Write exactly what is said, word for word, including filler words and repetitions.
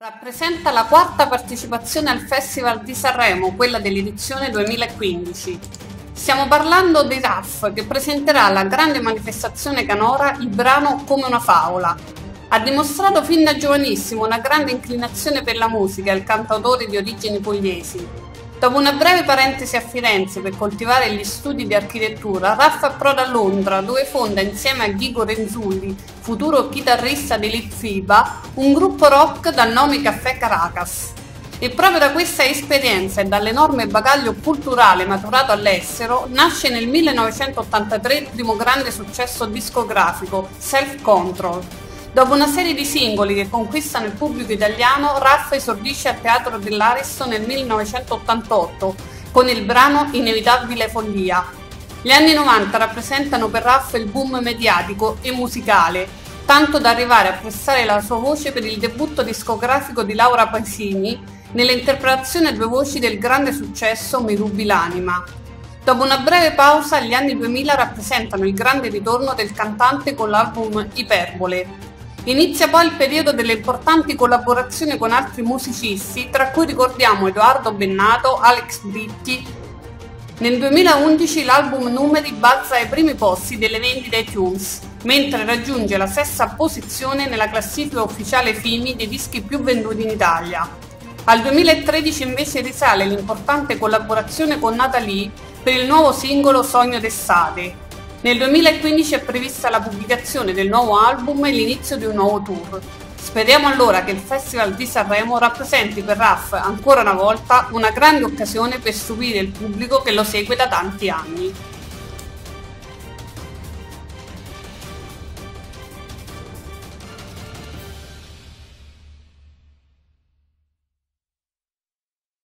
Rappresenta la quarta partecipazione al Festival di Sanremo, quella dell'edizione duemilaquindici. Stiamo parlando di Raf, che presenterà alla grande manifestazione canora il brano Come una favola. Ha dimostrato fin da giovanissimo una grande inclinazione per la musica, il cantautore di origini pugliesi. Dopo una breve parentesi a Firenze per coltivare gli studi di architettura, Raf approda a Londra, dove fonda insieme a Ghigo Renzulli, futuro chitarrista di Litfiba, un gruppo rock dal nome Caffè Caracas. E proprio da questa esperienza e dall'enorme bagaglio culturale maturato all'estero, nasce nel millenovecentottantatré il primo grande successo discografico, Self Control. Dopo una serie di singoli che conquistano il pubblico italiano, Raf esordisce al Teatro dell'Ariston nel millenovecentottantotto con il brano Inevitabile follia. Gli anni novanta rappresentano per Raf il boom mediatico e musicale, tanto da arrivare a prestare la sua voce per il debutto discografico di Laura Pausini nell'interpretazione a due voci del grande successo Mi rubi l'anima. Dopo una breve pausa, gli anni duemila rappresentano il grande ritorno del cantante con l'album Iperbole. Inizia poi il periodo delle importanti collaborazioni con altri musicisti, tra cui ricordiamo Edoardo Bennato, Alex Britti. Nel duemilaundici l'album Numeri balza ai primi posti delle vendite iTunes, mentre raggiunge la sesta posizione nella classifica ufficiale F I M I dei dischi più venduti in Italia. Al duemilatredici invece risale l'importante collaborazione con Natalie per il nuovo singolo Sogno d'estate. Nel duemilaquindici è prevista la pubblicazione del nuovo album e l'inizio di un nuovo tour. Speriamo allora che il Festival di Sanremo rappresenti per Raf ancora una volta una grande occasione per stupire il pubblico che lo segue da tanti anni.